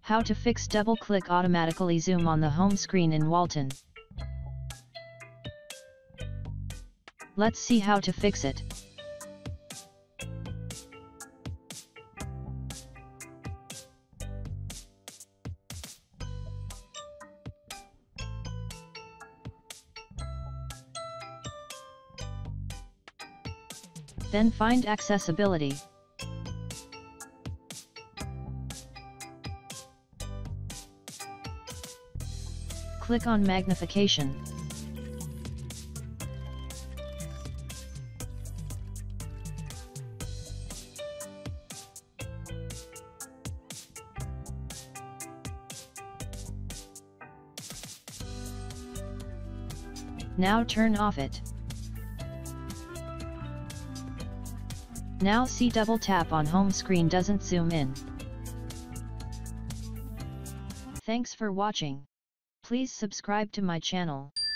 How to fix double-click automatically zoom on the home screen in Walton. Let's see how to fix it. Then find Accessibility. Click on Magnification. Now turn off it. Now see double tap on home screen doesn't zoom in. Thanks for watching. Please subscribe to my channel.